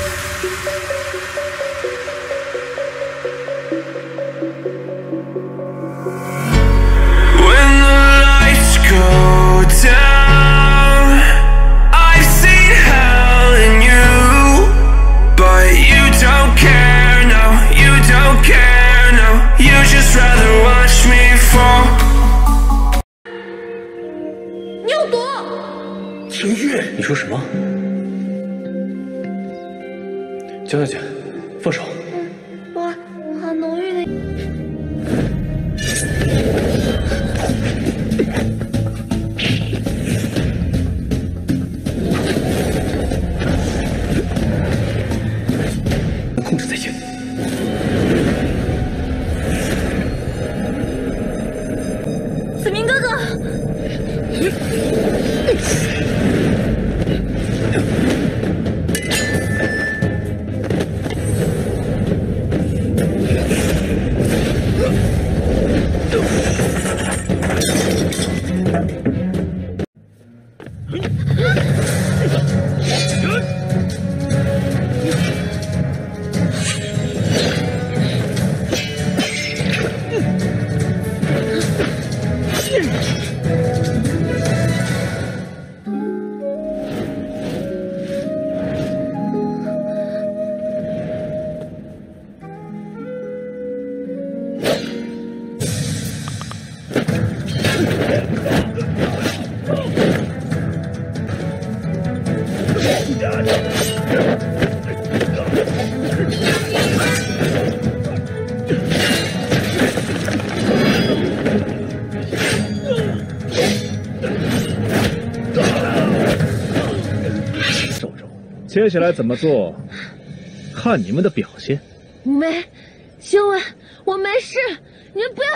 你说什么？江小姐，放手！ 哇，好浓郁的。 控制才行。 子明哥哥。 接下来怎么做，看你们的表现。 五梅，修文，我没事，你们不要。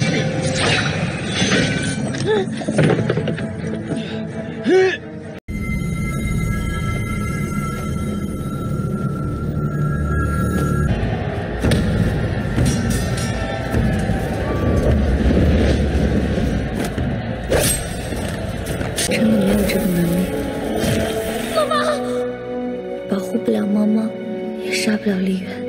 真的没有这个能力。妈妈，保护不了猫猫，也杀不了丽媛。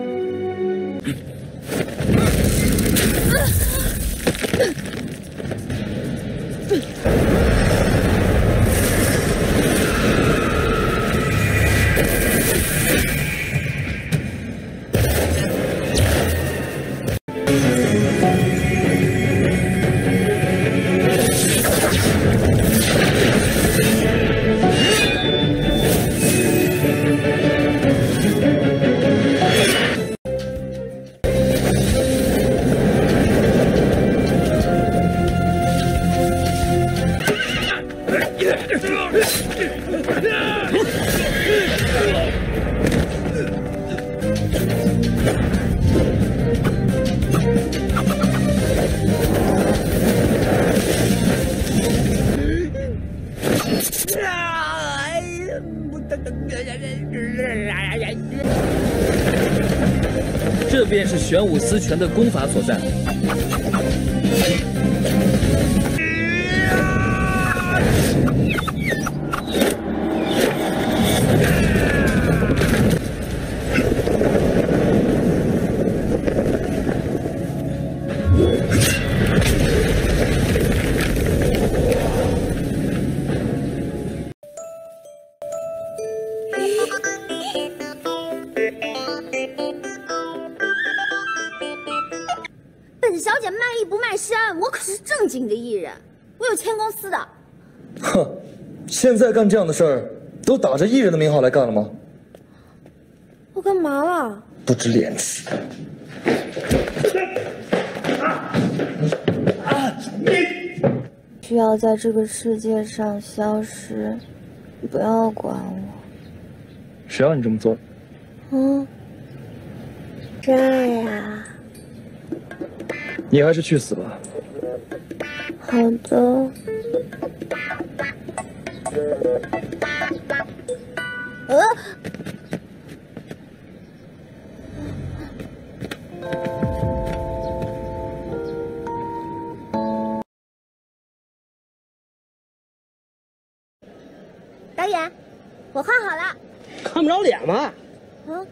这便是玄武司拳的功法所在。 本小姐卖艺不卖身，我可是正经的艺人，我有签公司的。 哼，现在干这样的事儿，都打着艺人的名号来干了吗？ 我干嘛了？ 不知廉耻！ 需要在这个世界上消失，不要管我。 谁让你这么做？ 这呀。 你还是去死吧。 好的。 导演，我画好了。 看不着脸吗？ 嗯。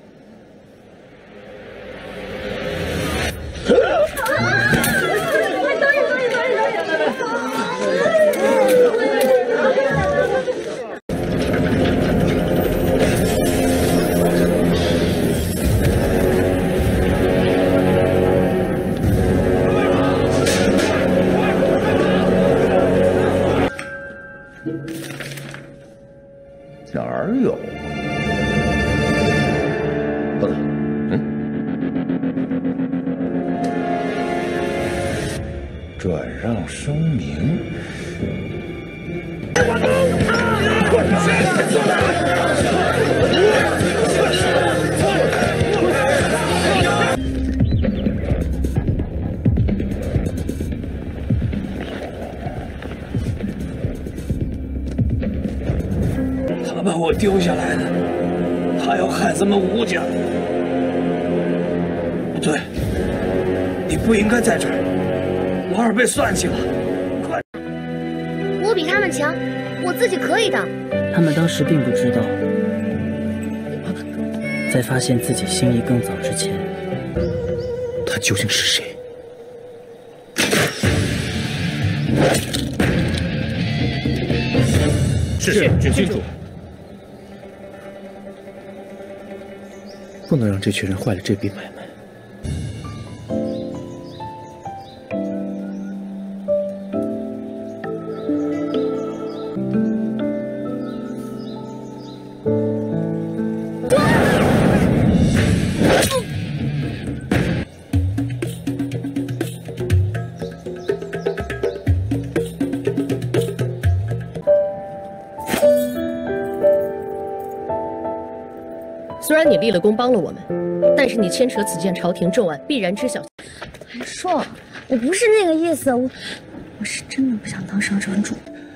哪儿有？不对，转让声明。他把我丢下来的，他要害咱们吴家。不对，你不应该在这儿，王二被算计了。快！ 我比他们强，我自己可以的。 他们当时并不知道，在发现自己心意更早之前， 他究竟是谁？ 是，准郡主。 不能让这群人坏了这笔买卖。 虽然你立了功帮了我们，但是你牵扯此件朝廷重案，必然知晓。 韩硕，我不是那个意思，我是真的不想当上城主。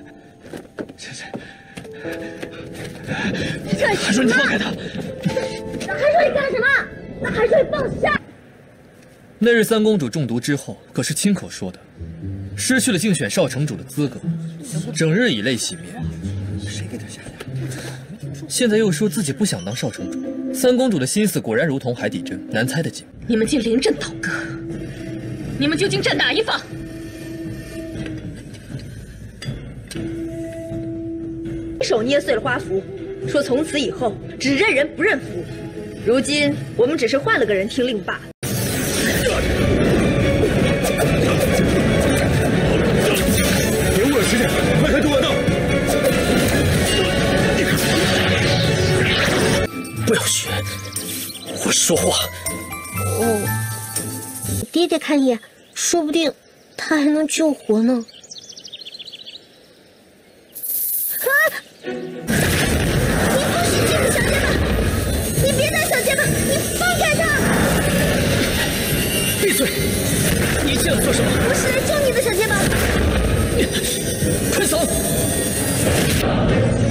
韩硕，你放开他！ 韩硕，你干什么？那韩硕，你放下！ 那日三公主中毒之后，可是亲口说的，失去了竞选少城主的资格，整日以泪洗面。谁给他下的？现在又说自己不想当少城主，三公主的心思果然如同海底针，难猜得紧。 你们竟临阵倒戈，你们究竟站哪一方？一手捏碎了花符，说从此以后只认人不认符。如今我们只是换了个人听令罢了。 别误了时间，快开主管道！ 不要学，会说话。 哦，爹爹看一眼，说不定他还能救活呢。啊！你不许进入小街吧！你别在小街吧！你放开他！ 闭嘴！你这样做什么？ 我是来救你的，小街吧！ 快走！